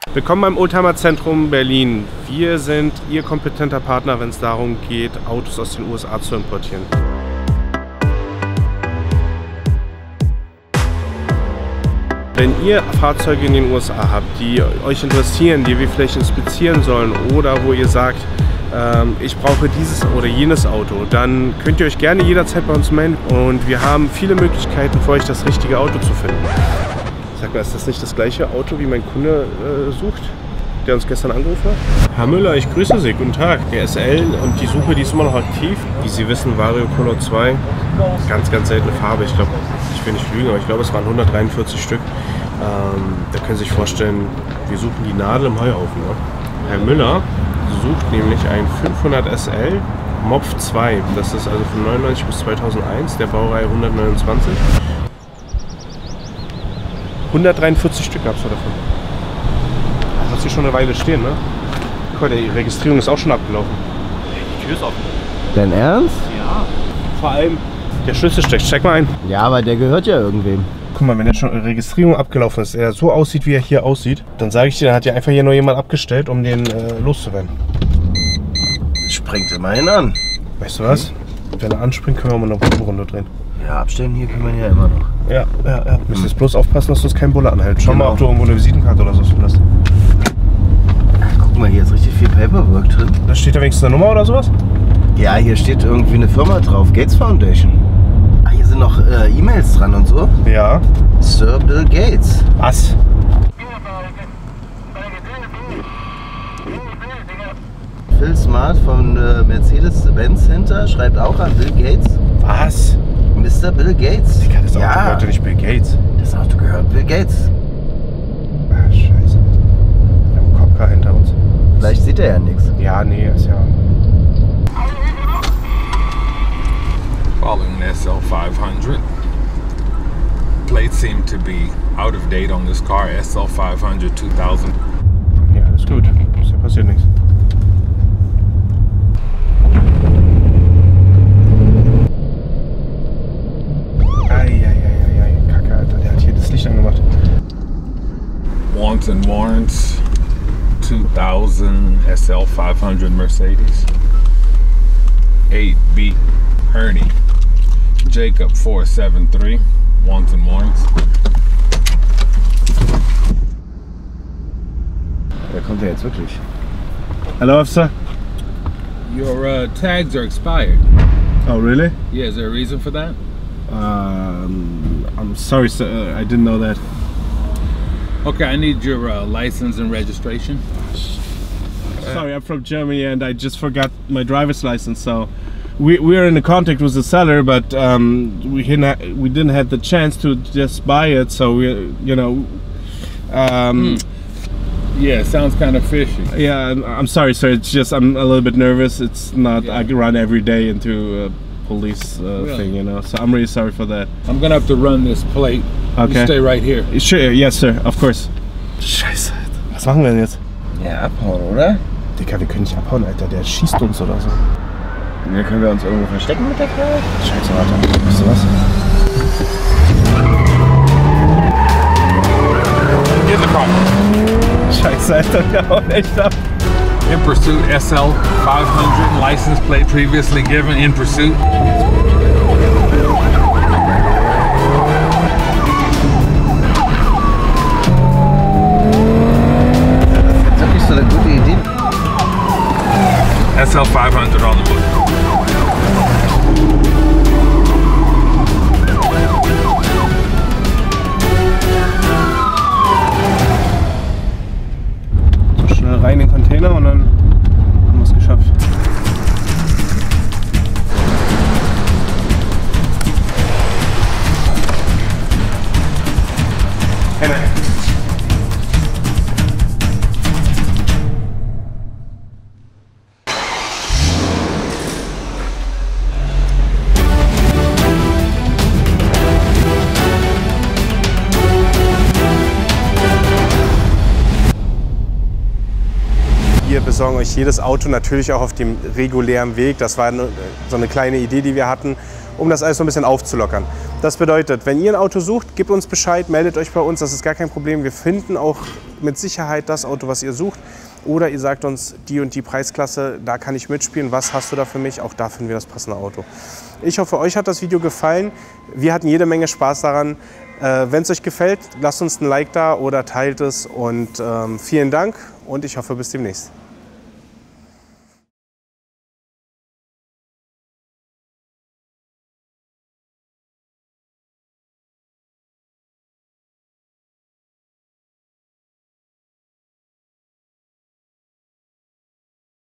Willkommen beim Oldtimer Zentrum Berlin. Wir sind Ihr kompetenter Partner, wenn es darum geht, Autos aus den USA zu importieren. Wenn ihr Fahrzeuge in den USA habt, die euch interessieren, die wir vielleicht inspizieren sollen oder wo ihr sagt, ich brauche dieses oder jenes Auto, dann könnt ihr euch gerne jederzeit bei uns melden und wir haben viele Möglichkeiten für euch, das richtige Auto zu finden. Sag mal, ist das nicht das gleiche Auto, wie mein Kunde sucht, der uns gestern angerufen hat? Herr Müller, ich grüße Sie. Guten Tag. Der SL und die Suche, die ist immer noch aktiv. Wie Sie wissen, Vario Color 2, ganz, ganz seltene Farbe. Ich glaube, ich will nicht lügen, aber ich glaube, es waren 143 Stück. Da können Sie sich vorstellen, wir suchen die Nadel im Heuhaufen. Ne? Herr Müller sucht nämlich ein 500 SL Mopf 2. Das ist also von 99 bis 2001, der Baureihe 129. 143 Stück gab es davon. Das hat hier schon eine Weile stehen, ne? Guck mal, die Registrierung ist auch schon abgelaufen. Die Tür ist offen. Dein Ernst? Ja. Vor allem der Schlüssel steckt. Check mal ein. Ja, aber der gehört ja irgendwem. Guck mal, wenn jetzt schon eine Registrierung abgelaufen ist, er so aussieht, wie er hier aussieht, dann sage ich dir, dann hat ja einfach hier nur jemand abgestellt, um den loszuwerden. Das springt immerhin an. Weißt du was? Wenn er anspringt, können wir mal eine Runde drehen. Ja, abstellen hier können wir ja immer noch. Ja. Müssen jetzt bloß aufpassen, dass du uns keinen Bulle anhältst. Schau mal, ob du irgendwo eine Visitenkarte oder so findest. Guck mal, hier ist richtig viel Paperwork drin. Da steht da wenigstens eine Nummer oder sowas? Ja, hier steht irgendwie eine Firma drauf. Gates Foundation. Ah, hier sind noch E-Mails dran und so. Ja. Sir Bill Gates. Was? Phil Smart von Mercedes-Benz Center schreibt auch an Bill Gates. Was? Mr. Bill Gates. Das Auto gehört ja nicht Bill Gates. Das Auto gehört Bill Gates. Ah, scheiße. Wir haben einen Copcar hinter uns. Vielleicht sieht er ja nichts. Ja, nee, ist ja... Following SL500. Plates seem to be out of date on this car. SL500 2000. Ja, alles gut. Ist ja passiert nichts. Kacke, Alter. Der hat hier das Licht angemacht. Wants and Warrants 2000 SL500 Mercedes. 8B Ernie. Jacob 473. Wants and Warrants. Da kommt er jetzt wirklich. Hello, officer. Your tags are expired. Oh, really? Yeah, is there a reason for that? I'm sorry, sir. I didn't know that. Okay, I need your license and registration. Sorry, I'm from Germany and I just forgot my driver's license. So we're in contact with the seller, but we didn't have the chance to just buy it. So we, you know. Yeah, sounds kind of fishy. Yeah, I'm sorry, sir. It's just I'm a little bit nervous. It's not. Yeah. I run every day into police thing, you know. So I'm really sorry for that. I'm gonna have to run this plate. Okay. You stay right here. Sure, yes, sir. Of course. Scheiße, Alter. Was machen wir denn jetzt? Ja, abhauen, oder? Digga, wir können nicht abhauen, Alter. Der schießt uns oder so. Ja, können wir uns irgendwo verstecken mit der Karre? Scheiße, Alter. Weißt du was? In the car. Scheiße, Alter. Wir hauen echt ab. In pursuit, SL 500, license plate previously given, in pursuit. Das ist wirklich so eine gute Idee. SL 500 on the book. Rein in den Container und dann haben wir es geschafft. Wir besorgen euch jedes Auto natürlich auch auf dem regulären Weg. Das war so eine kleine Idee, die wir hatten. um das alles so ein bisschen aufzulockern. Das bedeutet, wenn ihr ein Auto sucht, gebt uns Bescheid, meldet euch bei uns, das ist gar kein Problem. Wir finden auch mit Sicherheit das Auto, was ihr sucht. Oder ihr sagt uns, die und die Preisklasse, da kann ich mitspielen, was hast du da für mich? Auch da finden wir das passende Auto. Ich hoffe, euch hat das Video gefallen. Wir hatten jede Menge Spaß daran. Wenn es euch gefällt, lasst uns ein Like da oder teilt es. Und vielen Dank und ich hoffe, bis demnächst.